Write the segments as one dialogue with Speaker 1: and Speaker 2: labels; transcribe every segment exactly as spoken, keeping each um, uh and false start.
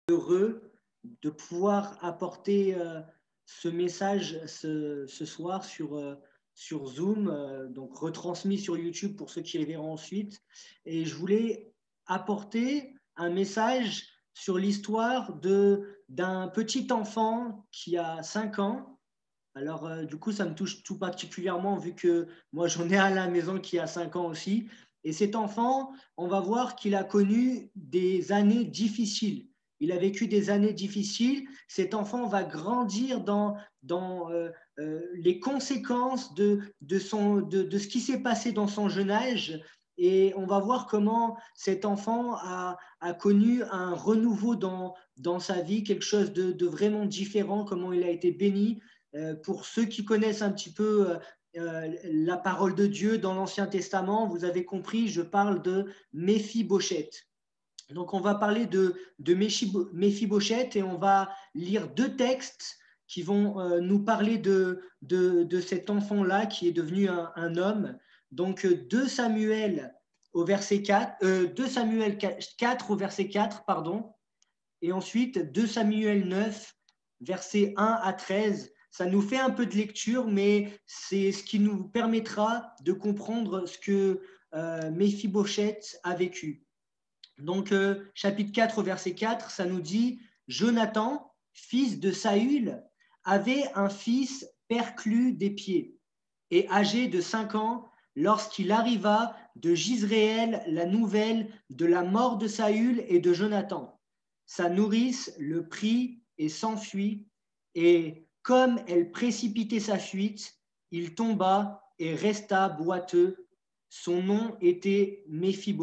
Speaker 1: Heureux de pouvoir apporter euh, ce message ce, ce soir sur, euh, sur Zoom, euh, donc retransmis sur YouTube pour ceux qui les verront ensuite. Et je voulais apporter un message sur l'histoire de, d'un petit enfant qui a cinq ans. Alors, euh, du coup, ça me touche tout particulièrement vu que moi, j'en ai un à la maison qui a cinq ans aussi. Et cet enfant, on va voir qu'il a connu des années difficiles. Il a vécu des années difficiles. Cet enfant va grandir dans, dans euh, euh, les conséquences de, de, son, de, de ce qui s'est passé dans son jeune âge. Et on va voir comment cet enfant a, a connu un renouveau dans, dans sa vie, quelque chose de, de vraiment différent, comment il a été béni. Euh, pour ceux qui connaissent un petit peu euh, euh, la parole de Dieu dans l'Ancien Testament, vous avez compris, je parle de Méphibosheth. Donc, on va parler de, de Méphibosheth et on va lire deux textes qui vont euh, nous parler de, de, de cet enfant-là qui est devenu un, un homme. Donc, deux Samuel au verset quatre, euh, deux Samuel quatre au verset quatre, pardon, et ensuite deux Samuel neuf, versets un à treize. Ça nous fait un peu de lecture, mais c'est ce qui nous permettra de comprendre ce que euh, Méphibosheth a vécu. Donc, euh, chapitre quatre, verset quatre, ça nous dit « Jonathan, fils de Saül, avait un fils perclus des pieds et âgé de cinq ans lorsqu'il arriva de Jizréel la nouvelle de la mort de Saül et de Jonathan. Sa nourrice le prit et s'enfuit, et comme elle précipitait sa fuite, il tomba et resta boiteux. Son nom était Méphibosheth. »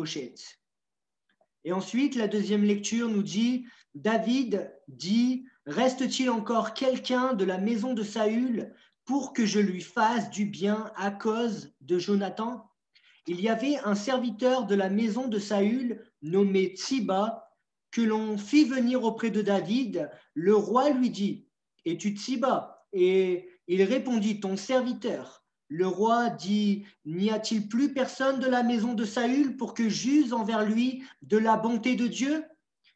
Speaker 1: Et ensuite, la deuxième lecture nous dit, David dit, reste-t-il encore quelqu'un de la maison de Saül pour que je lui fasse du bien à cause de Jonathan? Il y avait un serviteur de la maison de Saül nommé Tsiba que l'on fit venir auprès de David. Le roi lui dit, es-tu Tsiba? Et il répondit, ton serviteur. Le roi dit, n'y a-t-il plus personne de la maison de Saül pour que j'use envers lui de la bonté de Dieu?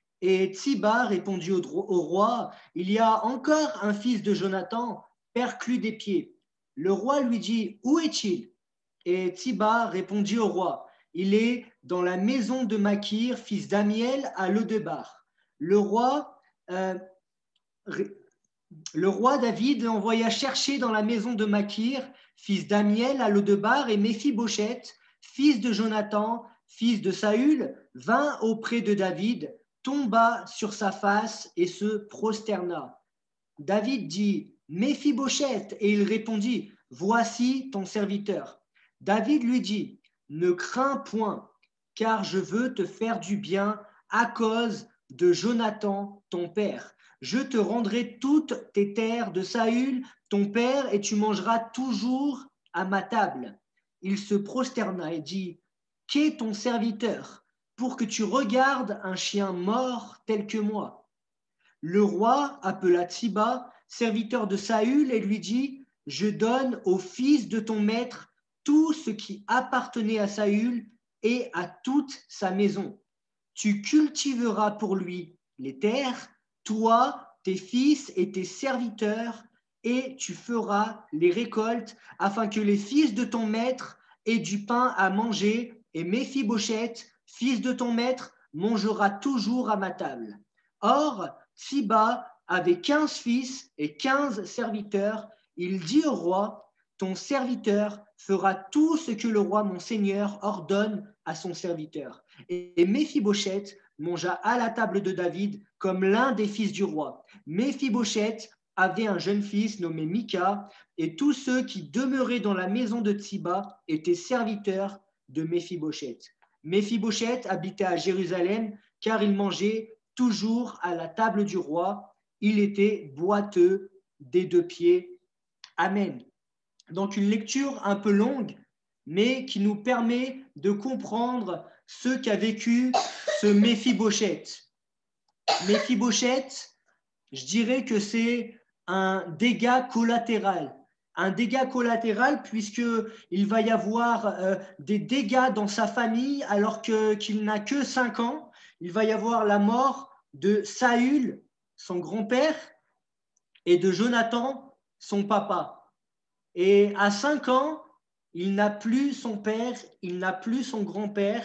Speaker 1: Et Tsiba répondit au, au roi, il y a encore un fils de Jonathan, perclus des pieds. Le roi lui dit, où est-il? Et Tsiba répondit au roi, il est dans la maison de Makir, fils d'Amiel, à Lodebar. Le roi, euh, le roi David envoya chercher dans la maison de Makir, fils d'Amiel, à Lodebar, et Méphibosheth, fils de Jonathan, fils de Saül, vint auprès de David, tomba sur sa face et se prosterna. David dit, Méphibosheth, et il répondit, voici ton serviteur. David lui dit, ne crains point, car je veux te faire du bien à cause de Jonathan, ton père. Je te rendrai toutes tes terres de Saül, ton père, et tu mangeras toujours à ma table. Il se prosterna et dit, qu'est ton serviteur pour que tu regardes un chien mort tel que moi? Le roi appela Tsiba, serviteur de Saül, et lui dit, je donne au fils de ton maître tout ce qui appartenait à Saül et à toute sa maison. Tu cultiveras pour lui les terres, toi, tes fils et tes serviteurs, et tu feras les récoltes afin que les fils de ton maître aient du pain à manger, et Méphibosheth, fils de ton maître, mangera toujours à ma table. Or, Tsiba avait quinze fils et quinze serviteurs. Il dit au roi, ton serviteur fera tout ce que le roi mon seigneur ordonne à son serviteur. Et Méphibosheth mangea à la table de David comme l'un des fils du roi. Méphibosheth avait un jeune fils nommé Mika, et tous ceux qui demeuraient dans la maison de Tsiba étaient serviteurs de Méphibosheth. Méphibosheth habitait à Jérusalem, car il mangeait toujours à la table du roi. Il était boiteux des deux pieds. Amen. Donc une lecture un peu longue, mais qui nous permet de comprendre ce qu'a vécu ce Méphibosheth. Méphibosheth, je dirais que c'est un dégât collatéral. Un dégât collatéral puisqu'il va y avoir euh, des dégâts dans sa famille alors que, qu'il n'a que cinq ans. Il va y avoir la mort de Saül, son grand-père, et de Jonathan, son papa. Et à cinq ans, il n'a plus son père, il n'a plus son grand-père.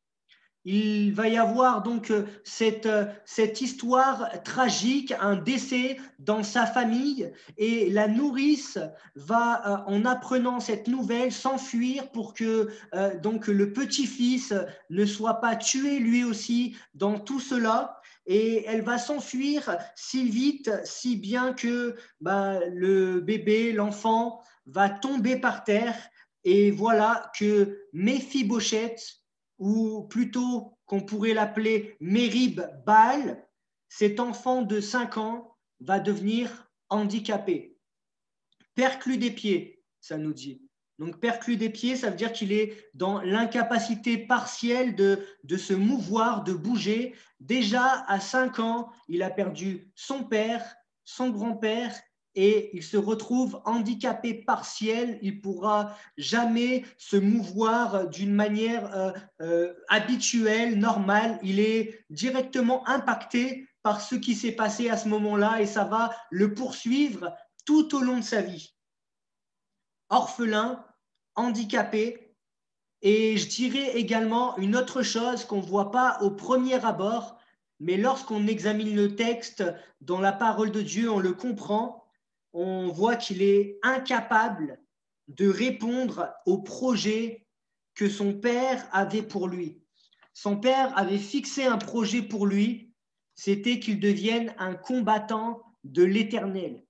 Speaker 1: Il va y avoir donc cette, cette histoire tragique, un décès dans sa famille, et la nourrice va, en apprenant cette nouvelle, s'enfuir pour que euh, donc le petit-fils ne soit pas tué lui aussi dans tout cela. Et elle va s'enfuir si vite, si bien que bah, le bébé, l'enfant, va tomber par terre. Et voilà que Méphibosheth, ou plutôt qu'on pourrait l'appeler Mérib Baal, cet enfant de cinq ans va devenir handicapé. Perclus des pieds, ça nous dit. Donc perclus des pieds, ça veut dire qu'il est dans l'incapacité partielle de, de se mouvoir, de bouger. Déjà à cinq ans, il a perdu son père, son grand-père, et il se retrouve handicapé partiel. Il ne pourra jamais se mouvoir d'une manière euh, euh, habituelle, normale. Il est directement impacté par ce qui s'est passé à ce moment-là et ça va le poursuivre tout au long de sa vie. Orphelin, handicapé, et je dirais également une autre chose qu'on ne voit pas au premier abord, mais lorsqu'on examine le texte dans la parole de Dieu, on le comprend. On voit qu'il est incapable de répondre au projet que son père avait pour lui. Son père avait fixé un projet pour lui, c'était qu'il devienne un combattant de l'Éternel.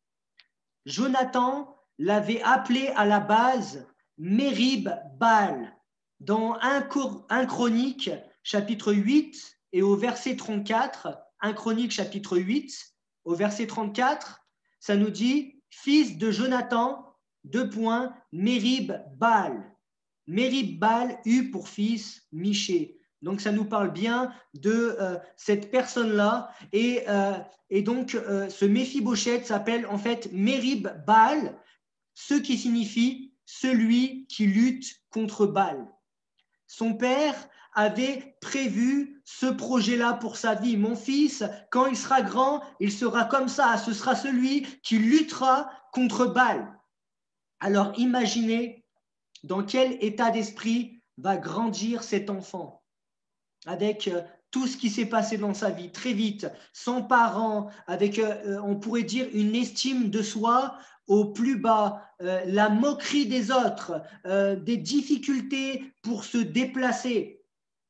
Speaker 1: Jonathan l'avait appelé à la base Mérib Baal. Dans un Chronique, chapitre huit, et au verset trente-quatre, un Chronique, chapitre huit, au verset trente-quatre, ça nous dit « Fils de Jonathan, deux points, Mérib Baal. Mérib Baal eut pour fils Miché. » Donc, ça nous parle bien de euh, cette personne-là. Et, euh, et donc, euh, ce Méphibosheth s'appelle en fait Mérib Baal, ce qui signifie celui qui lutte contre Baal. Son père avait prévu ce projet-là pour sa vie. Mon fils, quand il sera grand, il sera comme ça. Ce sera celui qui luttera contre Baal. Alors, imaginez dans quel état d'esprit va grandir cet enfant, avec euh, tout ce qui s'est passé dans sa vie, très vite, sans parents, avec, euh, on pourrait dire, une estime de soi au plus bas, euh, la moquerie des autres, euh, des difficultés pour se déplacer.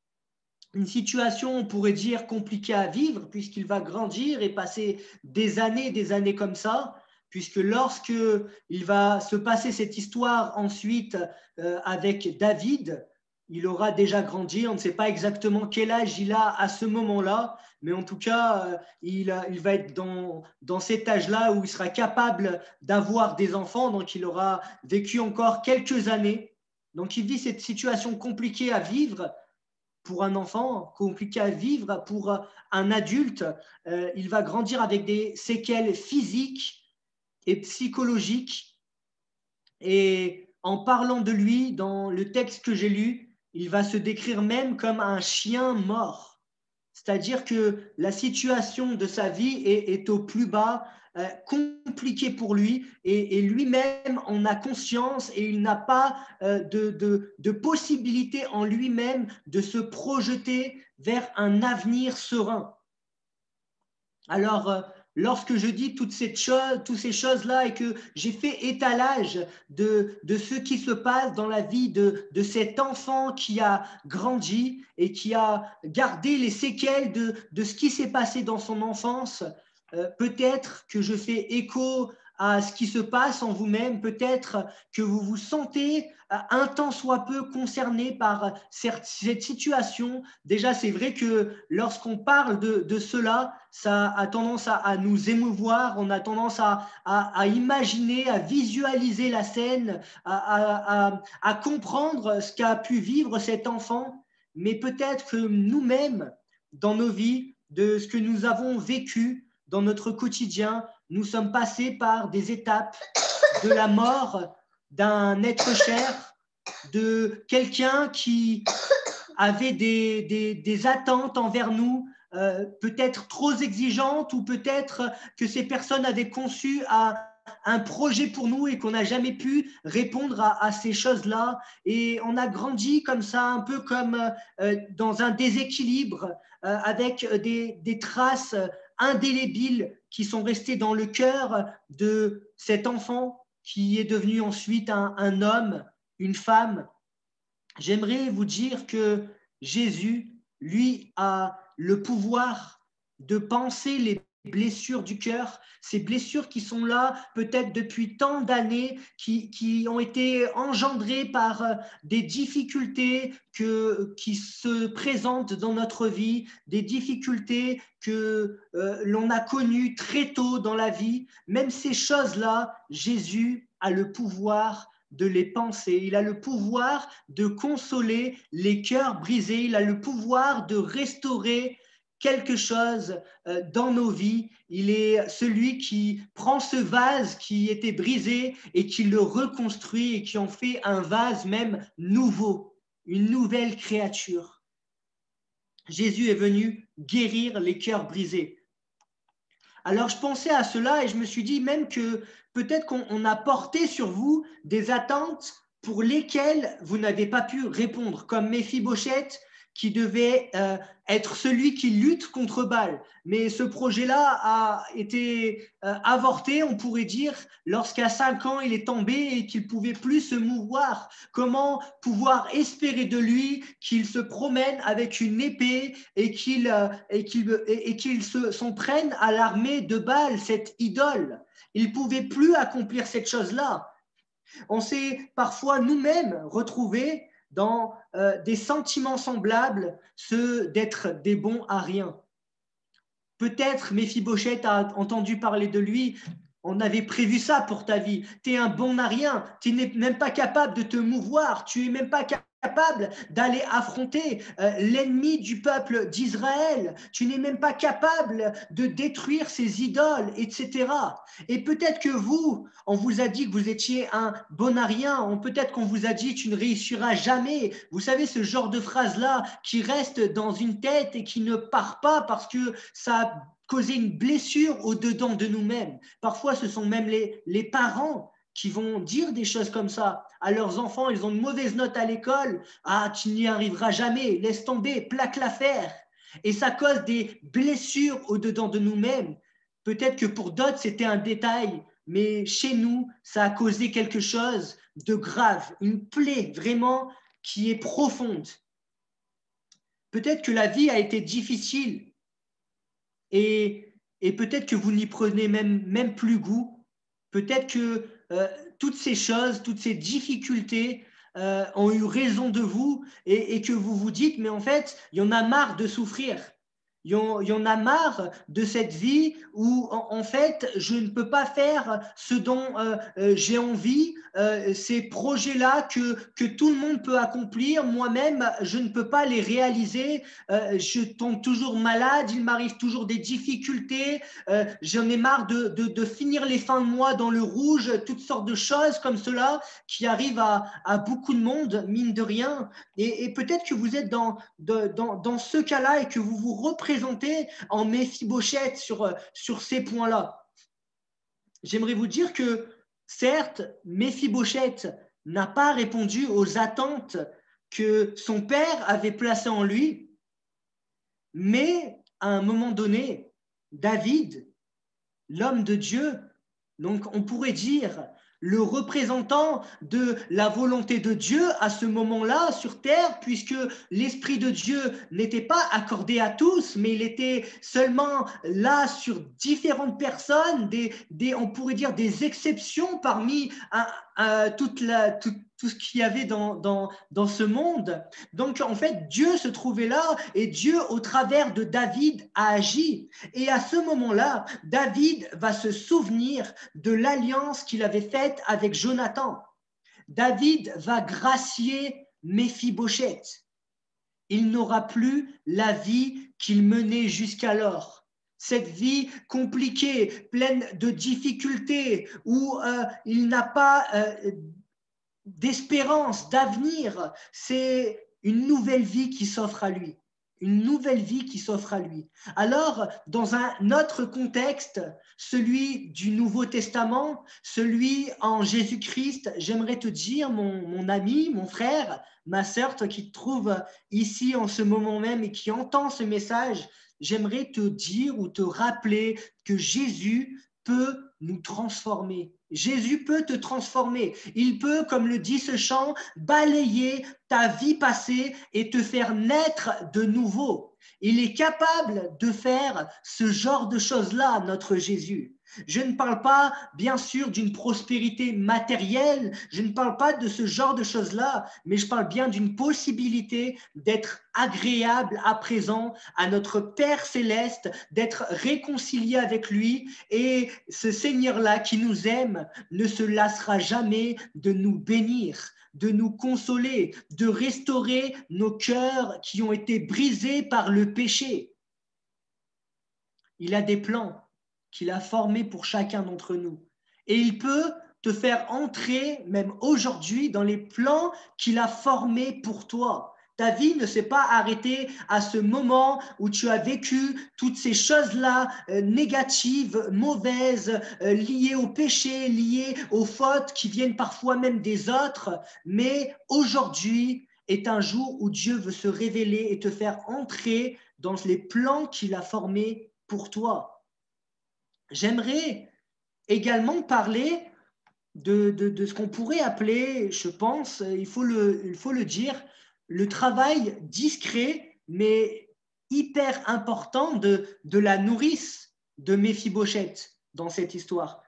Speaker 1: Une situation, on pourrait dire, compliquée à vivre, puisqu'il va grandir et passer des années, des années comme ça, puisque lorsque il va se passer cette histoire ensuite euh, avec David, il aura déjà grandi, on ne sait pas exactement quel âge il a à ce moment-là, mais en tout cas, euh, il, il va être dans, dans cet âge-là où il sera capable d'avoir des enfants, donc il aura vécu encore quelques années. Donc il vit cette situation compliquée à vivre pour un enfant, compliqué à vivre pour un adulte. Euh, il va grandir avec des séquelles physiques et psychologiques. Et en parlant de lui, dans le texte que j'ai lu, il va se décrire même comme un chien mort. C'est-à-dire que la situation de sa vie est, est au plus bas, euh, compliquée pour lui, et, et lui-même en a conscience, et il n'a pas euh, de, de, de possibilité en lui-même de se projeter vers un avenir serein. Alors, euh, lorsque je dis toutes ces choses, toutes ces choses-là et que j'ai fait étalage de, de ce qui se passe dans la vie de, de cet enfant qui a grandi et qui a gardé les séquelles de, de ce qui s'est passé dans son enfance, euh, peut-être que je fais écho à ce qui se passe en vous-même, peut-être que vous vous sentez un tant soit peu concerné par cette situation. Déjà, c'est vrai que lorsqu'on parle de, de cela, ça a tendance à, à nous émouvoir, on a tendance à, à, à imaginer, à visualiser la scène, à, à, à comprendre ce qu'a pu vivre cet enfant, mais peut-être que nous-mêmes, dans nos vies, de ce que nous avons vécu dans notre quotidien, nous sommes passés par des étapes de la mort d'un être cher, de quelqu'un qui avait des, des, des attentes envers nous, euh, peut-être trop exigeantes, ou peut-être que ces personnes avaient conçu à un projet pour nous et qu'on n'a jamais pu répondre à, à ces choses-là. Et on a grandi comme ça, un peu comme euh, dans un déséquilibre, euh, avec des, des traces indélébiles qui sont restées dans le cœur de cet enfant qui est devenu ensuite un, un homme, une femme. J'aimerais vous dire que Jésus, lui, a le pouvoir de penser les blessures du cœur, ces blessures qui sont là peut-être depuis tant d'années, qui, qui ont été engendrées par des difficultés que, qui se présentent dans notre vie, des difficultés que euh, l'on a connues très tôt dans la vie. Même ces choses-là, Jésus a le pouvoir de les penser. Il a le pouvoir de consoler les cœurs brisés. Il a le pouvoir de restaurer quelque chose dans nos vies. Il est celui qui prend ce vase qui était brisé et qui le reconstruit et qui en fait un vase même nouveau, une nouvelle créature. Jésus est venu guérir les cœurs brisés. Alors je pensais à cela et je me suis dit même que peut-être qu'on a porté sur vous des attentes pour lesquelles vous n'avez pas pu répondre, comme Méphibosheth qui devait euh, être celui qui lutte contre Baal. Mais ce projet-là a été euh, avorté, on pourrait dire, lorsqu'à cinq ans, il est tombé et qu'il ne pouvait plus se mouvoir. Comment pouvoir espérer de lui qu'il se promène avec une épée et qu'il euh, et qu'il, et, et qu'il se, s'en prenne à l'armée de Baal, cette idole? Il ne pouvait plus accomplir cette chose-là. On s'est parfois nous-mêmes retrouvés dans euh, des sentiments semblables, ceux d'être des bons à rien. Peut-être Méphibosheth a entendu parler de lui. On avait prévu ça pour ta vie. Tu es un bon à rien. Tu n'es même pas capable de te mouvoir. Tu n'es même pas capable d'aller affronter euh, l'ennemi du peuple d'Israël. Tu n'es même pas capable de détruire ses idoles, et cetera. Et peut-être que vous, on vous a dit que vous étiez un bon à rien. Peut-être qu'on vous a dit tu ne réussiras jamais. Vous savez, ce genre de phrase-là qui reste dans une tête et qui ne part pas parce que ça a causé une blessure au-dedans de nous-mêmes. Parfois, ce sont même les, les parents qui vont dire des choses comme ça à leurs enfants. Ils ont une mauvaise note à l'école. Ah, tu n'y arriveras jamais. Laisse tomber, plaque l'affaire. Et ça cause des blessures au-dedans de nous-mêmes. Peut-être que pour d'autres, c'était un détail, mais chez nous, ça a causé quelque chose de grave, une plaie vraiment qui est profonde. Peut-être que la vie a été difficile et, et peut-être que vous n'y prenez même, même plus goût. Peut-être que euh, toutes ces choses, toutes ces difficultés euh, ont eu raison de vous et, et que vous vous dites, mais en fait, il y en a marre de souffrir. Il y en a marre de cette vie où, en, en fait, je ne peux pas faire ce dont euh, euh, j'ai envie, euh, ces projets-là que, que tout le monde peut accomplir. Moi-même, je ne peux pas les réaliser. Euh, je tombe toujours malade, il m'arrive toujours des difficultés. Euh, j'en ai marre de, de, de finir les fins de mois dans le rouge, toutes sortes de choses comme cela qui arrivent à, à beaucoup de monde, mine de rien. Et, et peut-être que vous êtes dans, de, dans, dans ce cas-là et que vous vous représentez en Méphibosheth sur, sur ces points-là. J'aimerais vous dire que, certes, Méphibosheth n'a pas répondu aux attentes que son père avait placées en lui, mais à un moment donné, David, l'homme de Dieu, donc on pourrait dire le représentant de la volonté de Dieu à ce moment-là sur terre, puisque l'Esprit de Dieu n'était pas accordé à tous, mais il était seulement là sur différentes personnes, des, des, on pourrait dire des exceptions parmi un, un, toute la, toute, tout ce qu'il y avait dans, dans, dans ce monde. Donc en fait, Dieu se trouvait là et Dieu, au travers de David, a agi. Et à ce moment-là, David va se souvenir de l'alliance qu'il avait faite avec Jonathan. David va gracier Méphibosheth. Il n'aura plus la vie qu'il menait jusqu'alors. Cette vie compliquée, pleine de difficultés, où euh, il n'a pas euh, d'espérance, d'avenir. C'est une nouvelle vie qui s'offre à lui. une nouvelle vie qui s'offre à lui. Alors, dans un autre contexte, celui du Nouveau Testament, celui en Jésus-Christ, j'aimerais te dire, mon, mon ami, mon frère, ma sœur, toi qui te trouves ici en ce moment même et qui entend ce message, j'aimerais te dire ou te rappeler que Jésus peut nous transformer. Jésus peut te transformer. Il peut, comme le dit ce chant, balayer ta vie passée et te faire naître de nouveau. Il est capable de faire ce genre de choses-là, notre Jésus. Je ne parle pas, bien sûr, d'une prospérité matérielle, je ne parle pas de ce genre de choses-là, mais je parle bien d'une possibilité d'être agréable à présent à notre Père céleste, d'être réconcilié avec lui, et ce Seigneur-là qui nous aime ne se lassera jamais de nous bénir, de nous consoler, de restaurer nos cœurs qui ont été brisés par le péché. Il a des plans qu'il a formés pour chacun d'entre nous. Et il peut te faire entrer, même aujourd'hui, dans les plans qu'il a formés pour toi. Ta vie ne s'est pas arrêtée à ce moment où tu as vécu toutes ces choses-là euh, négatives, mauvaises, euh, liées au péché, liées aux fautes qui viennent parfois même des autres. Mais aujourd'hui est un jour où Dieu veut se révéler et te faire entrer dans les plans qu'il a formés pour toi. J'aimerais également parler de, de, de ce qu'on pourrait appeler, je pense, il faut le, il faut le dire, le travail discret, mais hyper important de, de la nourrice de Méphibosheth dans cette histoire.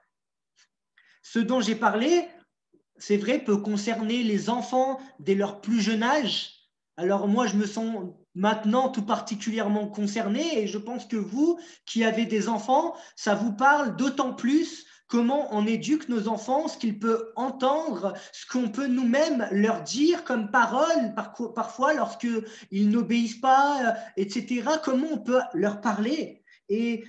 Speaker 1: Ce dont j'ai parlé, c'est vrai, peut concerner les enfants dès leur plus jeune âge. Alors moi, je me sens maintenant tout particulièrement concerné et je pense que vous qui avez des enfants, ça vous parle d'autant plus comment on éduque nos enfants, ce qu'ils peuvent entendre, ce qu'on peut nous-mêmes leur dire comme parole, parfois lorsqu'ils n'obéissent pas, et cetera. Comment on peut leur parler. Et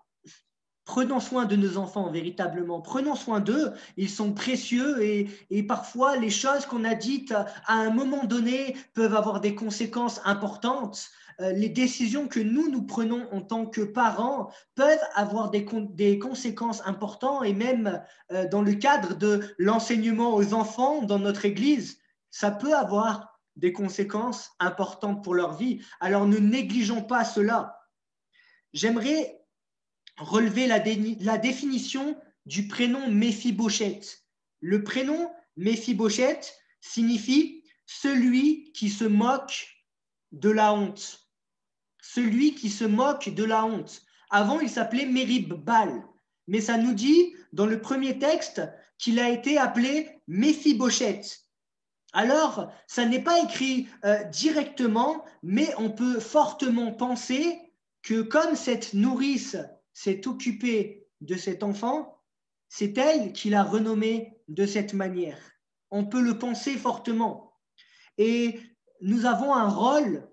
Speaker 1: prenons soin de nos enfants, véritablement. Prenons soin d'eux. Ils sont précieux et, et parfois, les choses qu'on a dites à un moment donné peuvent avoir des conséquences importantes. Euh, les décisions que nous, nous prenons en tant que parents peuvent avoir des, con des conséquences importantes et même euh, dans le cadre de l'enseignement aux enfants dans notre Église, ça peut avoir des conséquences importantes pour leur vie. Alors, ne négligeons pas cela. J'aimerais relever la, la définition du prénom Méphibosheth. Le prénom Méphibosheth signifie celui qui se moque de la honte. Celui qui se moque de la honte. Avant, il s'appelait Mérib-Bal, mais ça nous dit dans le premier texte qu'il a été appelé Méphibosheth. Alors, ça n'est pas écrit euh, directement, mais on peut fortement penser que comme cette nourrice s'est occupée de cet enfant, c'est elle qui l'a renommé de cette manière. On peut le penser fortement. Et nous avons un rôle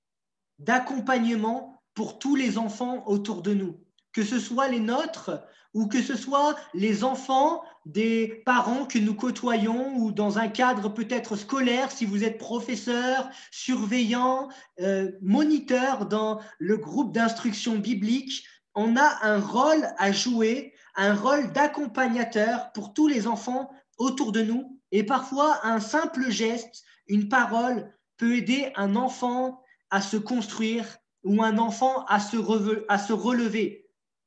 Speaker 1: d'accompagnement pour tous les enfants autour de nous, que ce soit les nôtres ou que ce soit les enfants des parents que nous côtoyons ou dans un cadre peut-être scolaire, si vous êtes professeur, surveillant, euh, moniteur dans le groupe d'instruction biblique, on a un rôle à jouer, un rôle d'accompagnateur pour tous les enfants autour de nous. Et parfois, un simple geste, une parole peut aider un enfant à se construire ou un enfant à se, à se relever.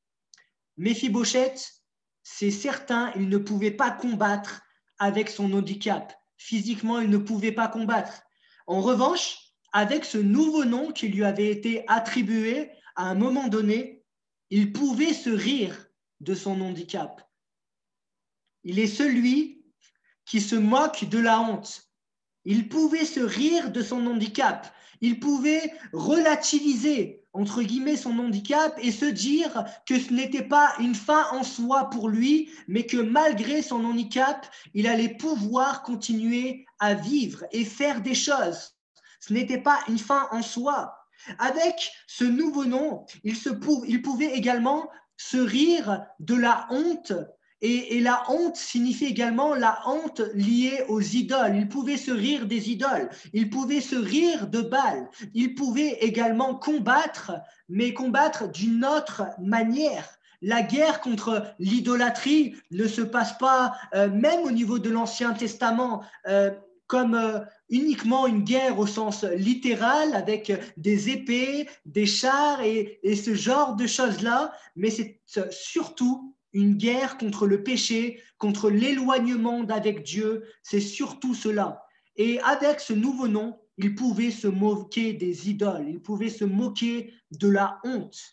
Speaker 1: Méphibosheth, c'est certain, il ne pouvait pas combattre avec son handicap. Physiquement, il ne pouvait pas combattre. En revanche, avec ce nouveau nom qui lui avait été attribué à un moment donné, il pouvait se rire de son handicap. Il est celui qui se moque de la honte. Il pouvait se rire de son handicap. Il pouvait relativiser, entre guillemets, son handicap et se dire que ce n'était pas une fin en soi pour lui, mais que malgré son handicap, il allait pouvoir continuer à vivre et faire des choses. Ce n'était pas une fin en soi. Avec ce nouveau nom, il, se pou- il pouvait également se rire de la honte Et, et la honte signifie également la honte liée aux idoles. Il pouvait se rire des idoles, il pouvait se rire de Baal, il pouvait également combattre, mais combattre d'une autre manière. La guerre contre l'idolâtrie ne se passe pas, euh, même au niveau de l'Ancien Testament, euh, comme euh, uniquement une guerre au sens littéral, avec des épées, des chars et, et ce genre de choses-là, mais c'est surtout une guerre contre le péché, contre l'éloignement d'avec Dieu, c'est surtout cela. Et avec ce nouveau nom, il pouvait se moquer des idoles, il pouvait se moquer de la honte.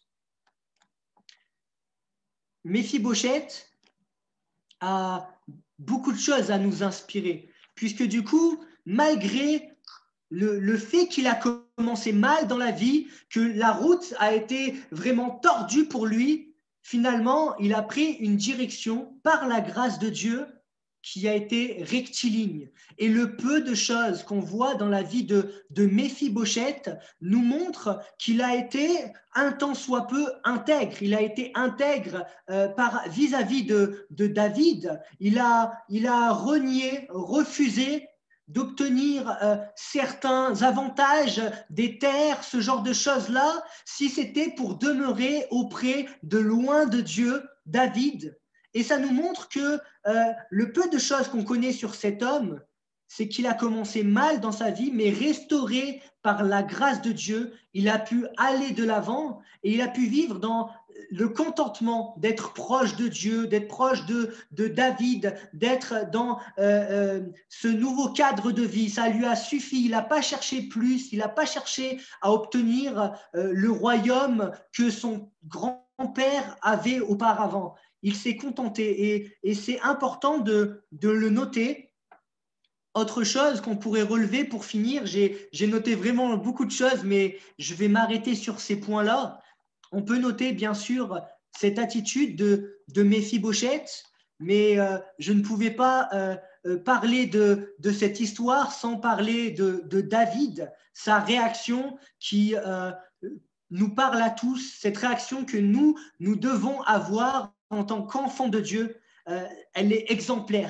Speaker 1: Méphibosheth a beaucoup de choses à nous inspirer, puisque du coup, malgré le, le fait qu'il a commencé mal dans la vie, que la route a été vraiment tordue pour lui, finalement, il a pris une direction par la grâce de Dieu qui a été rectiligne. Et le peu de choses qu'on voit dans la vie de, de Méphibosheth nous montre qu'il a été un tant soit peu intègre. Il a été intègre euh, par, vis-à-vis de, de David. Il a, il a renié, refusé d'obtenir euh, certains avantages, des terres, ce genre de choses-là, si c'était pour demeurer auprès de loin de Dieu, David. Et ça nous montre que euh, le peu de choses qu'on connaît sur cet homme, c'est qu'il a commencé mal dans sa vie, mais restauré par la grâce de Dieu, il a pu aller de l'avant et il a pu vivre dans le contentement d'être proche de Dieu, d'être proche de, de David, d'être dans euh, euh, ce nouveau cadre de vie. Ça lui a suffi, il n'a pas cherché plus, il n'a pas cherché à obtenir euh, le royaume que son grand-père avait auparavant. Il s'est contenté et, et c'est important de, de le noter. Autre chose qu'on pourrait relever pour finir, j'ai, j'ai noté vraiment beaucoup de choses, mais je vais m'arrêter sur ces points-là. On peut noter bien sûr cette attitude de, de Méphibosheth, mais euh, je ne pouvais pas euh, euh, parler de, de cette histoire sans parler de, de David, sa réaction qui euh, nous parle à tous, cette réaction que nous, nous devons avoir en tant qu'enfants de Dieu, euh, elle est exemplaire.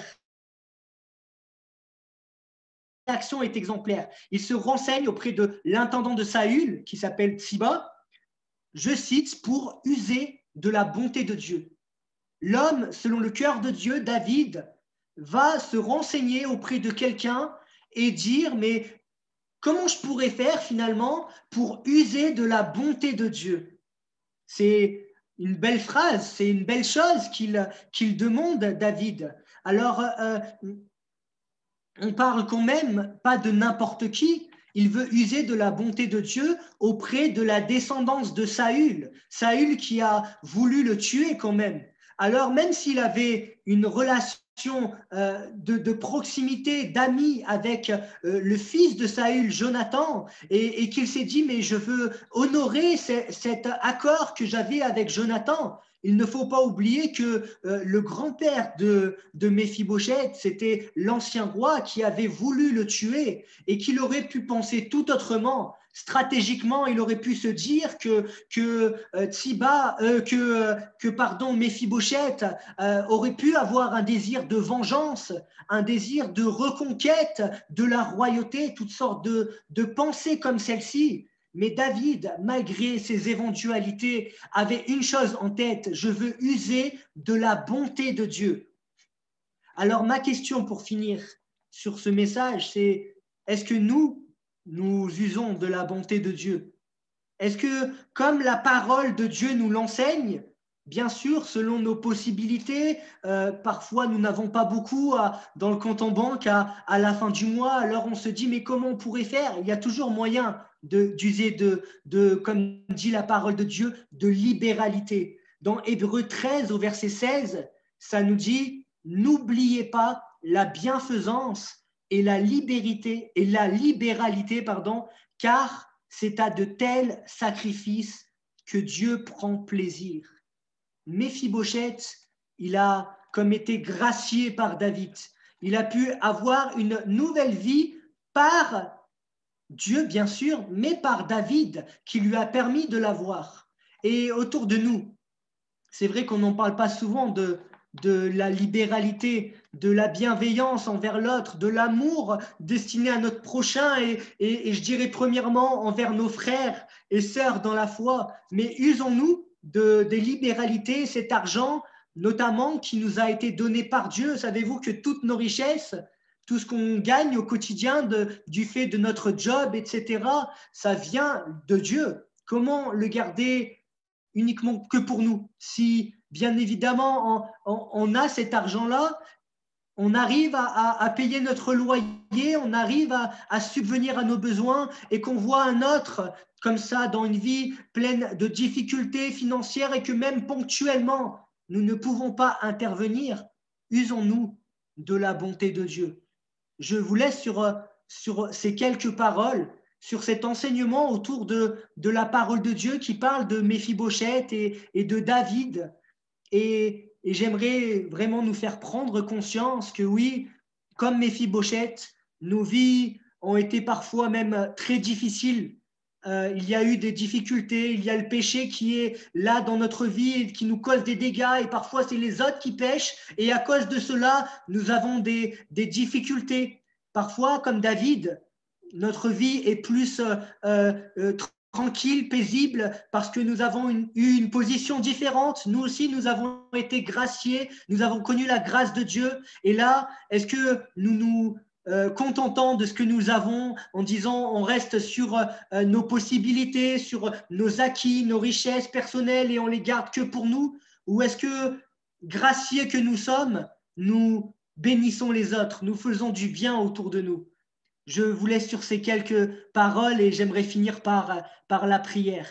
Speaker 1: La réaction est exemplaire. Il se renseigne auprès de l'intendant de Saül, qui s'appelle Tsiba, je cite, pour user de la bonté de Dieu. L'homme, selon le cœur de Dieu, David, va se renseigner auprès de quelqu'un et dire, mais comment je pourrais faire finalement pour user de la bonté de Dieu? C'est une belle phrase, c'est une belle chose qu'il qu'il demande, David. Alors, euh, on parle quand même pas de n'importe qui. Il veut user de la bonté de Dieu auprès de la descendance de Saül. Saül qui a voulu le tuer quand même. Alors même s'il avait une relation euh, de, de proximité, d'amis avec euh, le fils de Saül, Jonathan, et, et qu'il s'est dit, mais je veux honorer ce, cet accord que j'avais avec Jonathan. Il ne faut pas oublier que euh, le grand-père de, de Méphibosheth, c'était l'ancien roi qui avait voulu le tuer et qu'il aurait pu penser tout autrement. Stratégiquement, il aurait pu se dire que, que euh, Tsiba, euh, que, euh, que pardon, Méphibosheth euh, aurait pu avoir un désir de vengeance, un désir de reconquête de la royauté, toutes sortes de, de pensées comme celle-ci. Mais David, malgré ses éventualités, avait une chose en tête, je veux user de la bonté de Dieu. Alors ma question pour finir sur ce message, c'est est-ce que nous, nous usons de la bonté de Dieu? Est-ce que, comme la parole de Dieu nous l'enseigne, bien sûr, selon nos possibilités, euh, parfois nous n'avons pas beaucoup à, dans le compte en banque à, à la fin du mois, alors on se dit, mais comment on pourrait faire? Il y a toujours moyen d'user de, de, de, comme dit la parole de Dieu, de libéralité. Dans Hébreux treize, au verset seize, ça nous dit, n'oubliez pas la bienfaisance et la libéralité, et la libéralité, pardon, car c'est à de tels sacrifices que Dieu prend plaisir. Méphibosheth, il a comme été gracié par David. Il a pu avoir une nouvelle vie par Dieu, bien sûr, mais par David, qui lui a permis de l'avoir. Et autour de nous, c'est vrai qu'on n'en parle pas souvent de, de la libéralité, de la bienveillance envers l'autre, de l'amour destiné à notre prochain et, et, et je dirais premièrement envers nos frères et sœurs dans la foi. Mais usons-nous de, des libéralités, cet argent notamment qui nous a été donné par Dieu. Savez-vous que toutes nos richesses, tout ce qu'on gagne au quotidien de, du fait de notre job, et cetera, ça vient de Dieu. Comment le garder uniquement que pour nous? Si, bien évidemment, on, on, on a cet argent-là, on arrive à, à, à payer notre loyer, on arrive à, à subvenir à nos besoins et qu'on voit un autre comme ça dans une vie pleine de difficultés financières et que même ponctuellement, nous ne pouvons pas intervenir, usons-nous de la bonté de Dieu. Je vous laisse sur, sur ces quelques paroles, sur cet enseignement autour de, de la parole de Dieu qui parle de Méphibosheth et, et de David. Et, et j'aimerais vraiment nous faire prendre conscience que oui, comme Méphibosheth, nos vies ont été parfois même très difficiles. Euh, il y a eu des difficultés, il y a le péché qui est là dans notre vie et qui nous cause des dégâts et parfois c'est les autres qui pêchent et à cause de cela, nous avons des, des difficultés. Parfois, comme David, notre vie est plus euh, euh, tranquille, paisible, parce que nous avons une, eu une position différente. Nous aussi, nous avons été graciés, nous avons connu la grâce de Dieu. Et là, est-ce que nous nous euh, contentons de ce que nous avons en disant on reste sur euh, nos possibilités, sur nos acquis, nos richesses personnelles et on les garde que pour nous? Ou est-ce que, graciés que nous sommes, nous bénissons les autres, nous faisons du bien autour de nous? Je vous laisse sur ces quelques paroles et j'aimerais finir par, par la prière.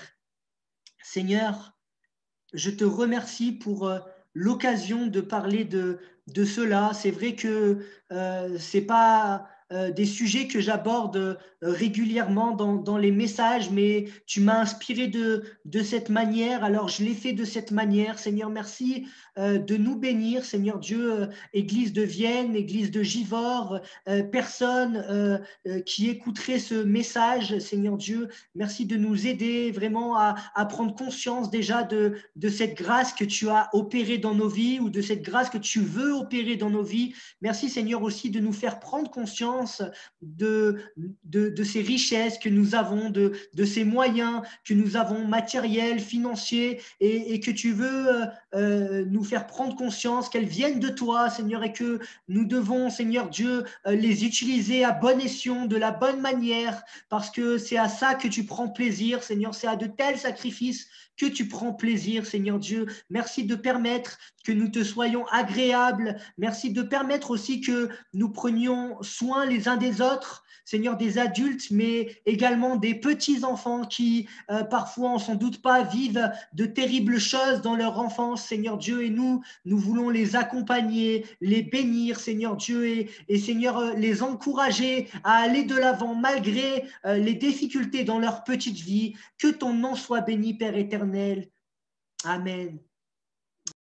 Speaker 1: Seigneur, je te remercie pour euh, l'occasion de parler de, de cela. C'est vrai que euh, ce n'est pas euh, des sujets que j'aborde euh, régulièrement dans, dans les messages, mais tu m'as inspiré de, de cette manière, alors je l'ai fait de cette manière. Seigneur, merci euh, de nous bénir, Seigneur Dieu, euh, Église de Vienne, Église de Givors, euh, personne euh, euh, qui écouterait ce message, Seigneur Dieu, merci de nous aider vraiment à, à prendre conscience déjà de, de cette grâce que tu as opérée dans nos vies ou de cette grâce que tu veux opérer dans nos vies. Merci Seigneur aussi de nous faire prendre conscience de, de, de ces richesses que nous avons, de, de ces moyens que nous avons matériels, financiers et, et que tu veux euh, nous faire prendre conscience qu'elles viennent de toi Seigneur et que nous devons Seigneur Dieu euh, les utiliser à bon escient, de la bonne manière parce que c'est à ça que tu prends plaisir Seigneur, c'est à de tels sacrifices que tu prends plaisir, Seigneur Dieu. Merci de permettre que nous te soyons agréables. Merci de permettre aussi que nous prenions soin les uns des autres, Seigneur, des adultes, mais également des petits-enfants qui, euh, parfois, on s'en doute pas, vivent de terribles choses dans leur enfance, Seigneur Dieu. Et nous, nous voulons les accompagner, les bénir, Seigneur Dieu, et, et Seigneur, les encourager à aller de l'avant malgré euh, les difficultés dans leur petite vie. Que ton nom soit béni, Père éternel. Amen.